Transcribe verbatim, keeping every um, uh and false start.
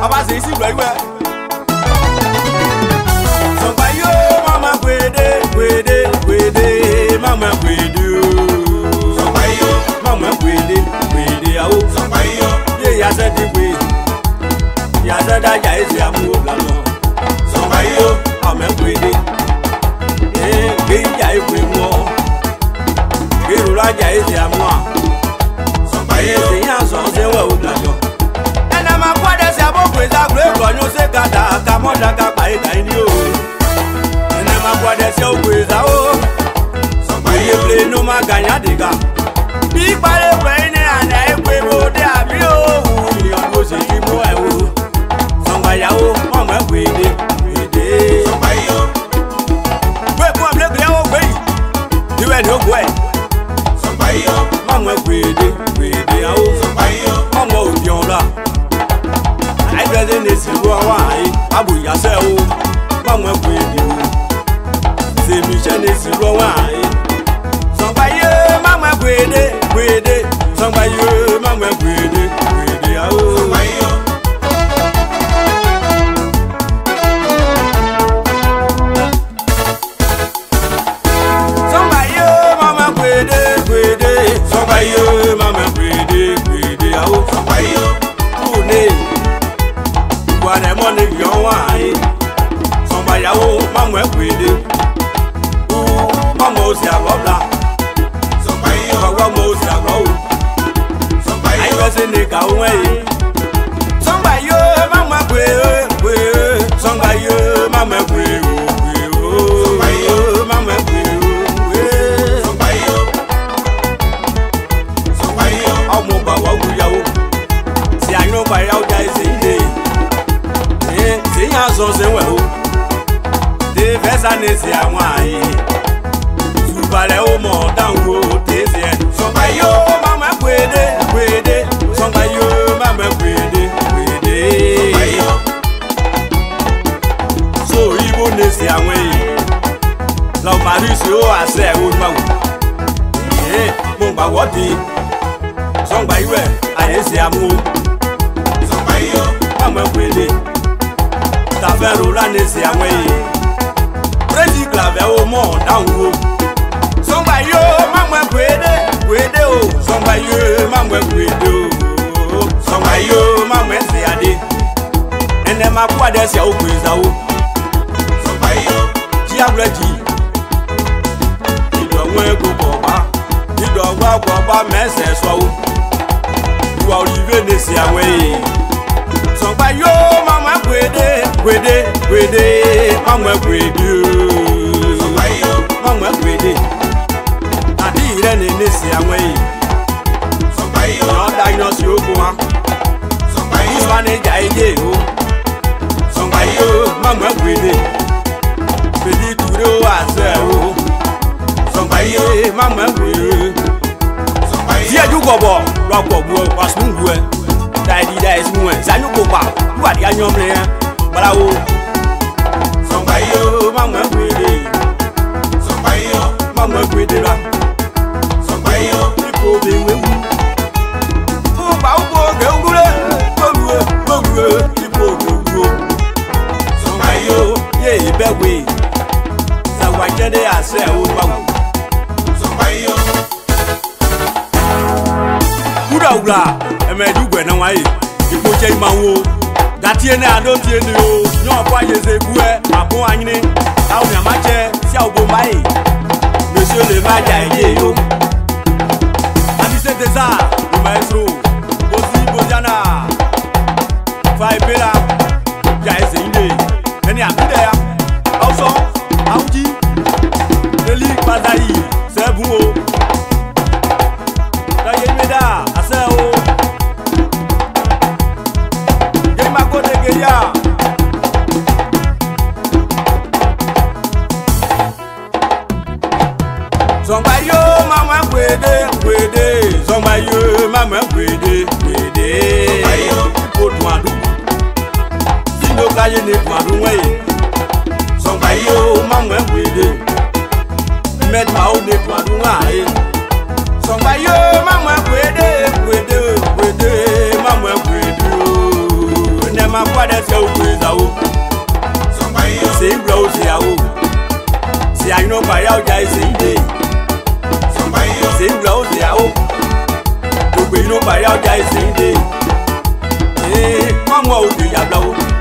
aba se isi gbe we somebody yo mama gwede gwede gwede mama gwede somebody yo mama gwede gwede awo somebody yo ye ya se di gwe ya se da ja isi amu la no somebody yo mama gwede eh ge ja igwe mo ge ro la ja isi amu a somebody yo se ya so se we o la jo ena ma kwade se abo gwe za gwe ko nyu se gada ka mo da ka pa ida ni o ena ma kwade se o gwe za o somebody yo play no ma ganya diga bi pare we ni ana egwe mo de abi o ni o mo se ki mo e o somebody yo mama gwe de gwe de somebody yo gwe ko ble gwe o gwe ni we no gwe somebody yo mama gwe de gwe de o somebody yo mama o di on la I better than this go away abu ya se o mama gwe de o se mi che ne si go away somebody yo mama gwe de gwe de somebody yo mama gwe de gwe de o somebody yo somebody yo mama gwe de gwe de somebody yo mama gwe de gwe de o somebody yo une Wale money yo wai somebody yo mama gwe de o mama o si agobla somebody yo wa mo si agbo somebody yo se ne ka o we somebody yo mama gwe gwe somebody yo mama gwe gwe o somebody yo mama gwe gwe somebody yo somebody yo omo ba wa wu ya o si anyo ba ya o dai se ide eh se ya so se we o de vesa ne si awon aye subale o mo dan wo te se somebody yo mama gwe de gwe de somebody yo mama gwe de gwe de somebody yo so ibo ne si awon yi lo mari si o ase o ma wo eh mo gba wo di somebody we aye si amu somebody yo mama gwe de ta fero la ne si awon yi prezi clave o mo dan wo somebody yo mama gwe de gwe de o somebody yo mama gwe de o somebody yo mama se ade ene ma kwa de se o gwe za o somebody yo ji abreji ido won go bo ba ido wa go ba mese so o wa olive ne se awe somebody yo mama gwe de gwe de gwe de mama gwe de o somebody yo mama gwe de adi ire ne ne se awe somebody yo no diagnose yo go ha somebody yo mane ja eje o somebody yo mama gwe de pedi ture o ase o somebody yo mama gwe somebody ti eju gobo lo gobo pasungu e dai di dai su e sanyu ko pa lu adi anyom le brawo somebody yo mama gwe de somebody yo mama gwe de la somebody yo ipo be we wu o ba o bo ge ngure o wu o wu ipo go wu somebody yo ye ibe we sa wa jede ase o ba wu somebody yo kuda ula emeju gwe na wa yi ipo che ma wo datie na ado tie ni o nyo kwa ye ze gu e abun anyini tawo mi amache si obo mai monsieur le maja ye yo ami c'est ça le maestro aussi bojana fai bela ja ese inde eni abide ya also auji eli bazai sebu o da ye meda ase o ye ma ko de geria somebody yo mama gwe de gwe de somebody yo mama gwe de gwe de somebody yo o dun adu sino kaye ne dun adu we somebody yo mama gwe de met ma o ne dun adu wa e somebody yo mama gwe de gwe de gwe de mama gwe de o ne ma o se awo. Se ayi no pari ọjà ẹsẹ̀ ìdè. Se ìwúlọ̀ o se awo. Gbogbo inú pari ọjà ẹsẹ̀ ìdè. Ee, mọ̀mọ́ òde yàgbà o.